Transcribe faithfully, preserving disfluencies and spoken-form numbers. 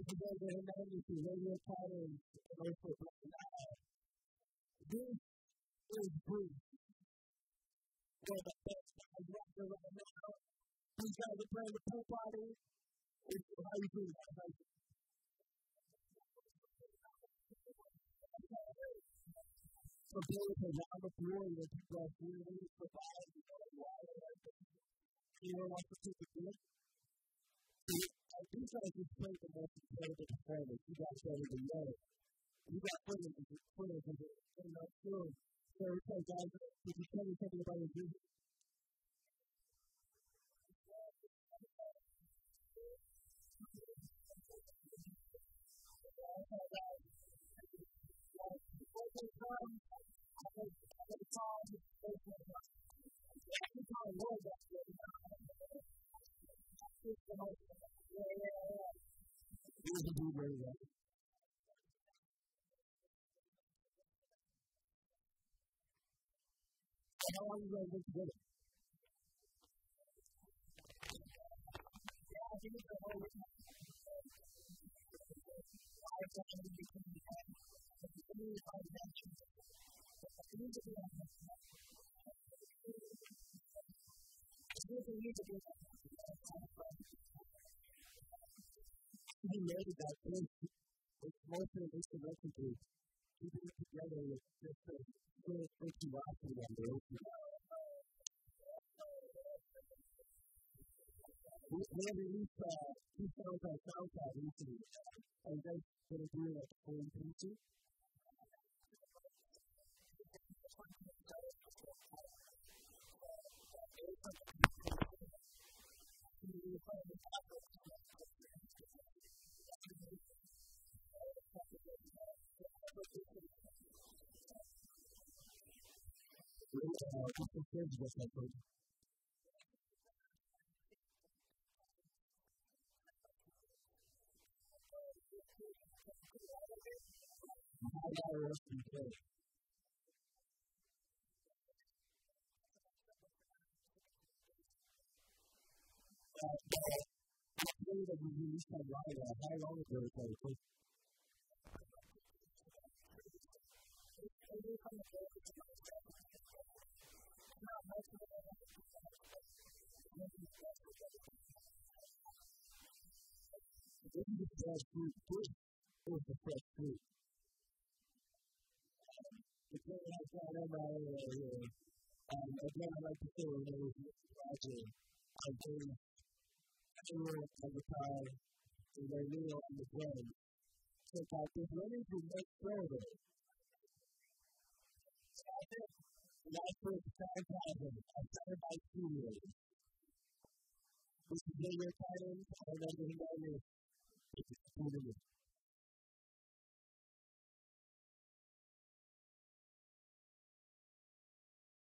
This is Edgar Hernandez, the radio pattern, and also now. This is Bruce. One of the best guys rocking right now. These guys are playing the pool party. How you doing? How you doing? So Billy has around the floor and people are really surviving. You know what to do with it? These guys just played the most incredible performance. You guys don't even know. You got footage of it, footage of it, in that film. So, okay, guys, did you tell me something about your vision? How long are you guys been together? Yeah, I think it's a whole week. I've done it in between the time. It's a really hard match. It needs to be on the time. It's really need to be on the time. He made it that way. It's mostly an instrumental group. Keeping it together with just a little funky rock in them. We have released uh, two songs on SoundCloud recently. Are you guys going to do it at the full intensity? What's the third book I put? How about the rest of the day? The play that we released on live, how long ago was that? This is the fresh fruit. This is the fresh fruit. The thing I found in my area here, um, again, I like to say when I was watching, I was everyone at the time, and they knew on the plane. So, like, there's running to much further. So, I think, last week, five thousand, I started by two years. This is your pattern, I remember him on this. It's a student.